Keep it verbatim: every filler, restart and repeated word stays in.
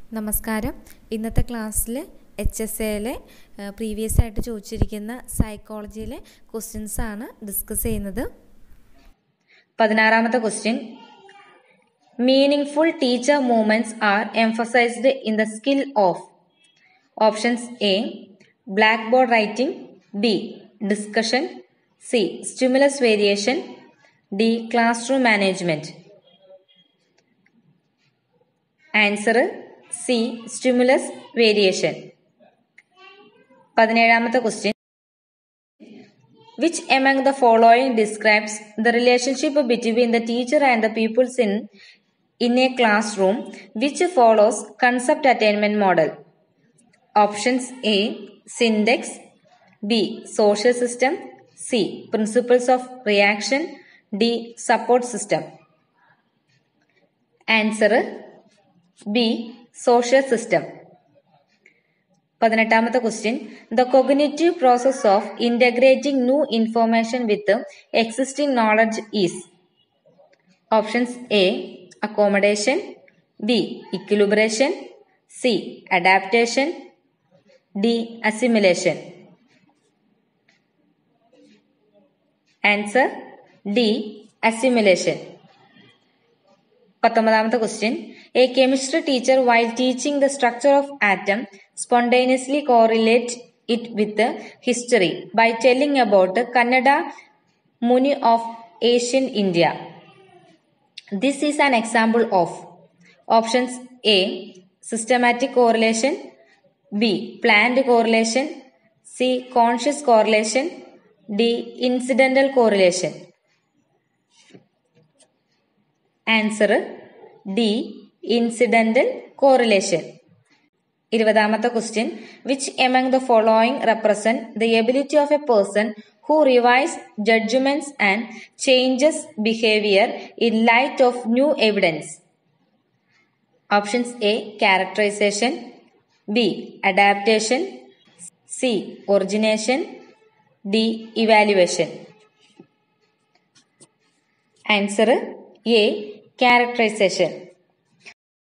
നമസ്കാരം. ഇന്നത്തെ ക്ലാസ്സിൽ എച്ച് എസ് എയിലെ പ്രീവിയസ് ആയിട്ട് ചോദിച്ചിരിക്കുന്ന സൈക്കോളജിയിലെ ക്വസ്റ്റ്യൻസ് ആണ് ഡിസ്കസ് ചെയ്യുന്നത്. പതിനാറാമത്തെ question, meaningful teacher movements are emphasized in the skill of. Options A black board writing, B discussion, C stimulus variation, D class room management. Answer C stimulus variation. പതിനേഴാമത്തെ question, which among the following describes the relationship between the teacher and the pupils in in a classroom which follows concept attainment model? Options A syntax, B social system, C principles of reaction, D support system. Answer B social system. പതിനെട്ടാമത്തെ question, the cognitive process of integrating new information with existing knowledge is. Options A accommodation, B equilibration, C adaptation, D assimilation. Answer D assimilation. പത്തൊമ്പതാമത്തെ question, A chemistry teacher while teaching the structure of atom spontaneously correlate it with the history by telling about Kannada Muni of ancient India. This is an example of. Options A systematic correlation, B planned correlation, C conscious correlation, D incidental correlation. Answer D incidental correlation. ഇരുപതാമത്തെ question, which among the following represent the ability of a person who revise judgements and changes behaviour in light of new evidence. Options A characterisation, B adaptation, C origination, D evaluation. Answer A characterisation.